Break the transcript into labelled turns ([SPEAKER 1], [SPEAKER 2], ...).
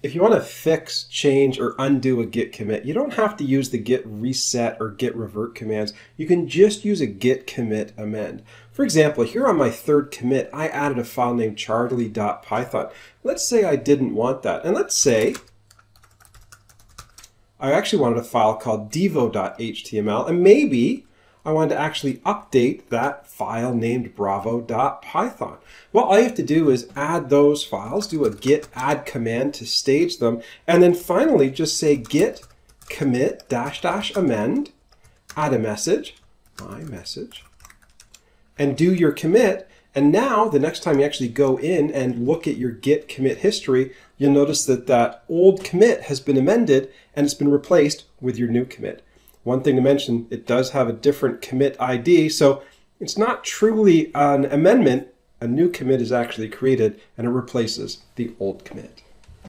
[SPEAKER 1] If you want to fix, change, or undo a git commit, you don't have to use the git reset or git revert commands. You can just use a git commit amend. For example, here on my third commit, I added a file named charlie.python. Let's say I didn't want that. And let's say I actually wanted a file called devo.html, and maybe I wanted to actually update that file named bravo.python. Well, all you have to do is add those files, do a git add command to stage them, and then finally just say git commit -- amend, add a message, my message, and do your commit. And now the next time you actually go in and look at your git commit history, you'll notice that that old commit has been amended and it's been replaced with your new commit. One thing to mention, it does have a different commit ID, so it's not truly an amendment. A new commit is actually created and it replaces the old commit.